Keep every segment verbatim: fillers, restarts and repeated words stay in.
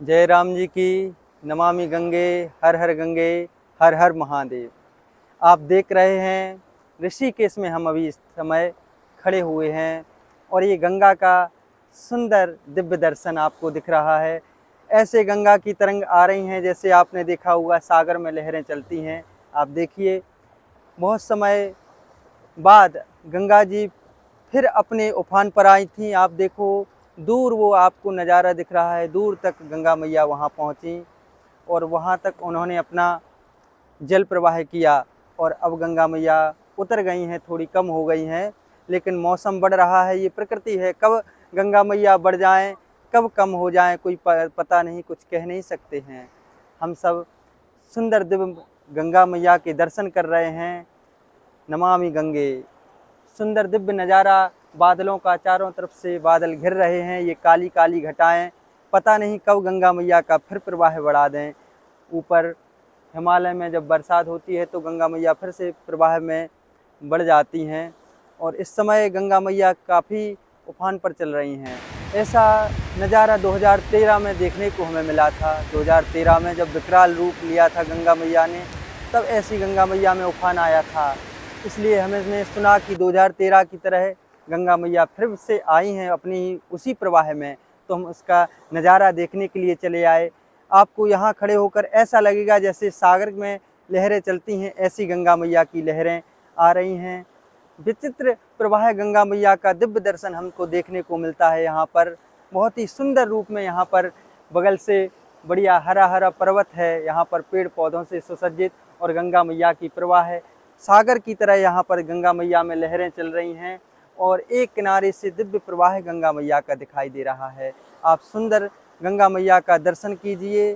जय राम जी की। नमामि गंगे, हर हर गंगे, हर हर महादेव। आप देख रहे हैं ऋषिकेश में हम अभी इस समय खड़े हुए हैं और ये गंगा का सुंदर दिव्य दर्शन आपको दिख रहा है। ऐसे गंगा की तरंग आ रही हैं जैसे आपने देखा हुआ सागर में लहरें चलती हैं। आप देखिए बहुत समय बाद गंगा जी फिर अपने उफान पर आई थी। आप देखो दूर वो आपको नज़ारा दिख रहा है, दूर तक गंगा मैया वहाँ पहुँची और वहाँ तक उन्होंने अपना जल प्रवाह किया और अब गंगा मैया उतर गई हैं, थोड़ी कम हो गई हैं, लेकिन मौसम बढ़ रहा है। ये प्रकृति है, कब गंगा मैया बढ़ जाएं, कब कम हो जाएं, कोई पता नहीं, कुछ कह नहीं सकते हैं। हम सब सुंदर दिव्य गंगा मैया के दर्शन कर रहे हैं। नमामि गंगे, सुंदर दिव्य नज़ारा बादलों का, चारों तरफ से बादल घिर रहे हैं। ये काली काली घटाएं पता नहीं कब गंगा मैया का फिर प्रवाह बढ़ा दें। ऊपर हिमालय में जब बरसात होती है तो गंगा मैया फिर से प्रवाह में बढ़ जाती हैं और इस समय गंगा मैया काफ़ी उफान पर चल रही हैं। ऐसा नज़ारा दो हज़ार तेरह में देखने को हमें मिला था। दो हज़ार तेरह में जब विकराल रूप लिया था गंगा मैया ने, तब ऐसी गंगा मैया में उफान आया था। इसलिए हमने सुना कि दो हज़ार तेरह की तरह गंगा मैया फिर से आई हैं अपनी उसी प्रवाह में, तो हम उसका नज़ारा देखने के लिए चले आए। आपको यहाँ खड़े होकर ऐसा लगेगा जैसे सागर में लहरें चलती हैं, ऐसी गंगा मैया की लहरें आ रही हैं। विचित्र प्रवाह गंगा मैया का दिव्य दर्शन हमको देखने को मिलता है यहाँ पर। बहुत ही सुंदर रूप में यहाँ पर बगल से बढ़िया हरा हरा पर्वत है, यहाँ पर पेड़ पौधों से सुसज्जित, और गंगा मैया की प्रवाह है सागर की तरह। यहाँ पर गंगा मैया में लहरें चल रही हैं और एक किनारे से दिव्य प्रवाह गंगा मैया का दिखाई दे रहा है। आप सुंदर गंगा मैया का दर्शन कीजिए।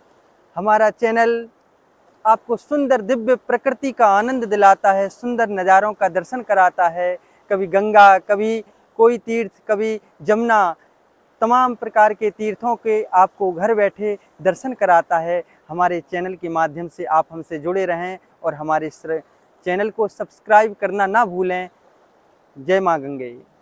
हमारा चैनल आपको सुंदर दिव्य प्रकृति का आनंद दिलाता है, सुंदर नज़ारों का दर्शन कराता है। कभी गंगा, कभी कोई तीर्थ, कभी जमुना, तमाम प्रकार के तीर्थों के आपको घर बैठे दर्शन कराता है। हमारे चैनल के माध्यम से आप हमसे जुड़े रहें और हमारे चैनल को सब्सक्राइब करना ना भूलें। जय माँ गंगे।